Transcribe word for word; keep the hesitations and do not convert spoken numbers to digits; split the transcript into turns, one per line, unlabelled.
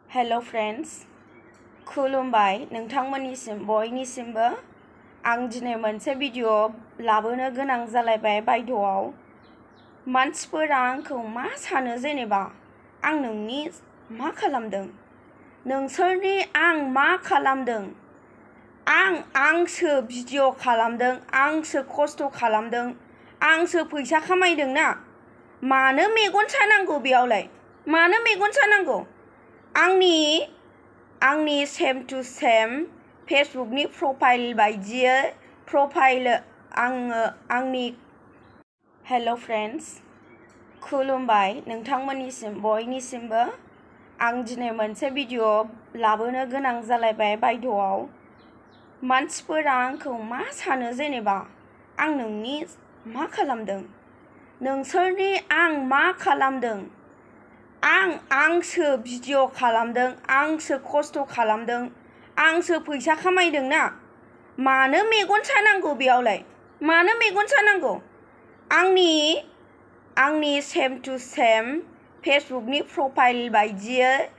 hello friends खुलुमबाय नोंथांमोननिसिम बयनिसिमबो आं दिनै मोनसे भिडिअ लाबोनो गोनां जालायबाय बायद'आव मानसिफोरा आंखौ मा सानो जेनेबा आं नोंनि मा खालामदों नोंसोरनि आं मा खालामदों आं आंसो भिडिअ खालामदों आंसो खस्थ' खालामदों आंसो फैसा खामायदों ना मानो मेगन सानांगौ बेयावलाय मानो मेगन सानांगौ आंनि आंनि सेम टु सेम फेसबुकनि प्रफाइल बायदियै प्रफाइल आङो आंनि हेलो फ्रेंड्स खुलुमबाय नोंथांमोननिसिम बयनिसिमबो आं दिनै मोनसे भिडिअ लाबोनो गोनां जालायबाय बायद'आव मानसिफोरा आंखौ मा सानो जेनेबा आं नोंनि मा खालामदों नोंसोरनि आं मा खालामदों आं आंसो भिडिअ खालामदों आंसो खस्थ' खालामदों आंसो फैसा खामायदों ना मानो मेगन सानांगौ बेयावलाय मानो मेगन सानांगौ आंनि आंनि सेम टु सेम फेसबुकनि प्रफाइल बायदियै